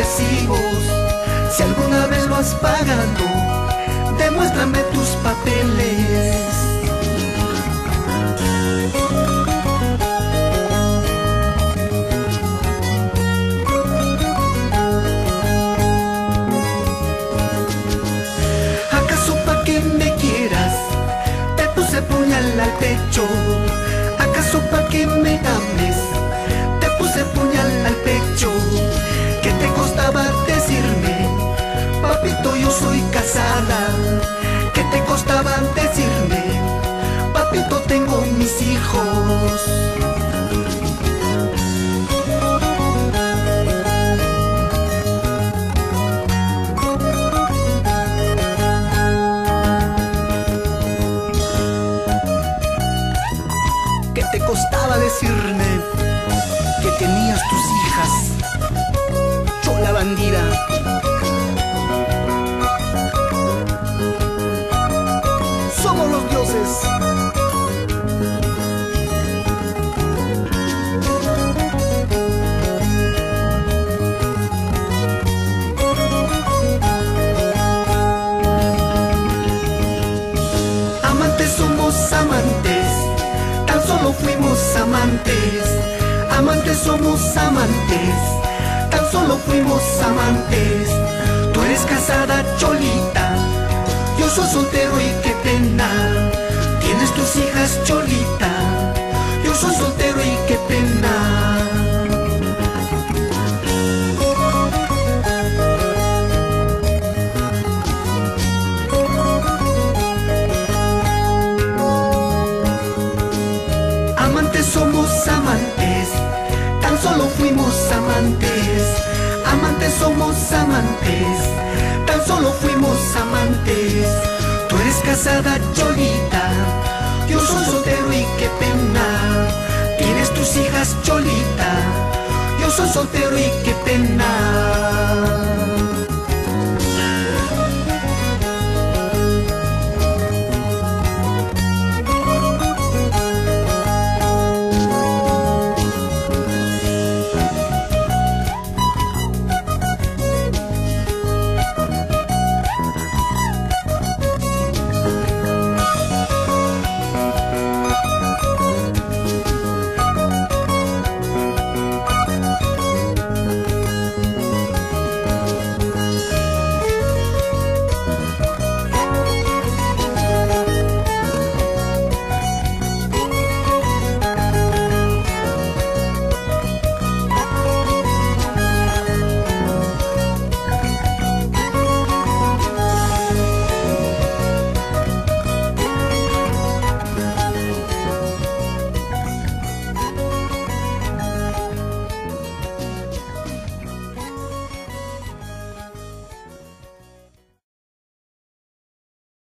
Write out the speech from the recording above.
recibos. Si alguna vez lo has pagado, demuéstrame tus papeles. ¿Acaso pa' que me quieras te puse puñal al pecho? ¿Acaso pa' que me ames te puse puñal al pecho? ¿Qué te costaba decirme, papito, yo soy casada? ¿Qué te costaba decirme, papito, tengo mis hijos? ¿Qué te costaba decirme que tenías tus hijas? Chola bandida. Somos los dioses. Amantes somos amantes, tan solo fuimos amantes. Amantes somos amantes, tan solo fuimos amantes. Tú eres casada, Cholita, yo soy soltero y qué pena. Tienes tus hijas, Cholita, yo soy soltero y qué pena. Amantes somos amantes, tan solo fuimos amantes. Amantes somos amantes, tan solo fuimos amantes. Tú eres casada, Cholita, yo soy soltero y qué pena. Tienes tus hijas, Cholita, yo soy soltero y qué pena.